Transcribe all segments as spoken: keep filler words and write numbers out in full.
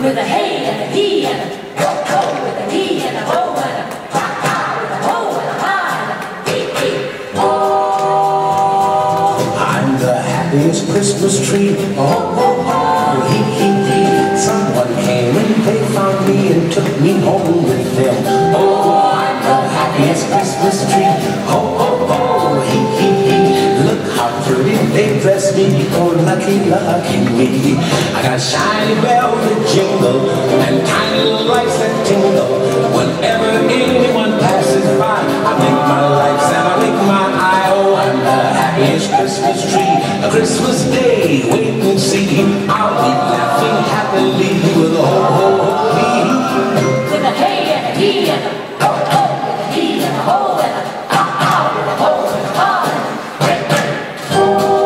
With a hey and a he and a ho ho, with a he and a ho and a ha ha, with a ho and a ha and a hee hee ho. I'm the happiest Christmas tree. Oh, oh, oh, hee hee hee. Someone came and they found me and took me home with them. Oh, I'm the happiest Christmas tree. Oh, oh, oh, hee hee hee. Look how pretty they dress me. Oh, lucky, lucky me. I got shiny bells that jingle and tiny lights that tingle. Whenever anyone passes by, I blink my lights and I blink my eye. Oh, I'm the happiest Christmas tree. A Christmas day, wait and see. I'll be laughing happily with a ho ho ho hee. With a hey and a he and a ho ho, with a he and a ho and a ha ha, with a ho and a ha and a hey hey ho.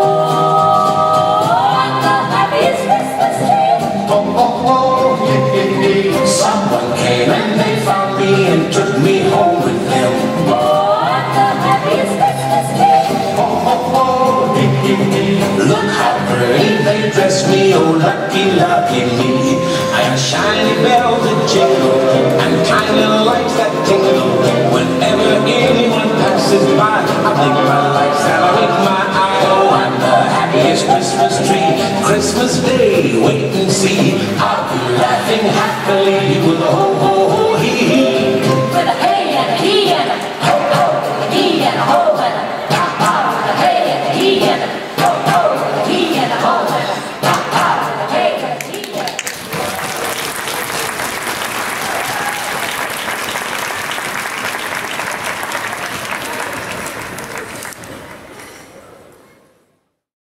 I'm the happiest Christmas tree. Oh, oh, oh, hee hee hee. Someone came and they found me and took me home with them. Oh, I'm the happiest Christmas tree. Oh, oh, oh, hee hee hee. Look how pretty they dress me. Oh, lucky, lucky me. I got shiny bells that jingle and tiny lights that tingle. Whenever anyone passes by, I blink my lights and I blink my eye. Oh, I'm the happiest Christmas tree. Christmas Day, wait and see. I'll be laughing happily with a ho ho